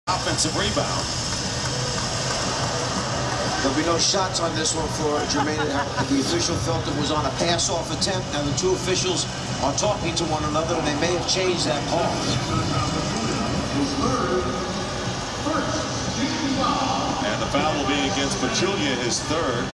Offensive rebound. There'll be no shots on this one for Jermaine. The official felt it was on a pass-off attempt. Now the two officials are talking to one another, and they may have changed that call. And the foul will be against Pachulia, his third.